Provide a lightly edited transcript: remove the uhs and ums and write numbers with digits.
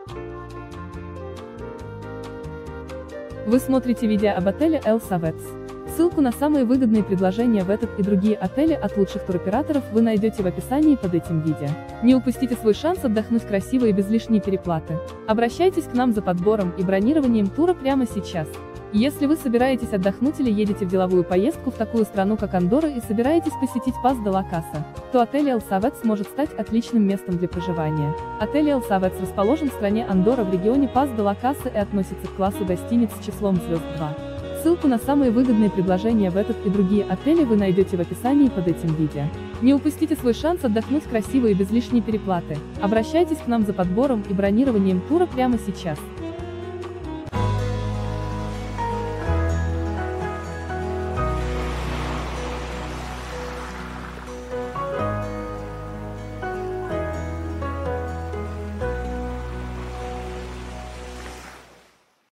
Вы смотрите видео об отеле El Savets. Ссылку на самые выгодные предложения в этот и другие отели от лучших туроператоров вы найдете в описании под этим видео. Не упустите свой шанс отдохнуть красиво и без лишней переплаты. Обращайтесь к нам за подбором и бронированием тура прямо сейчас. Если вы собираетесь отдохнуть или едете в деловую поездку в такую страну, как Андорра, и собираетесь посетить Пас де ла Каса, то отель El Savets может стать отличным местом для проживания. Отель El Savets расположен в стране Андорра в регионе Пас де ла Каса и относится к классу гостиниц с числом звезд 2. Ссылку на самые выгодные предложения в этот и другие отели вы найдете в описании под этим видео. Не упустите свой шанс отдохнуть красиво и без лишней переплаты. Обращайтесь к нам за подбором и бронированием тура прямо сейчас.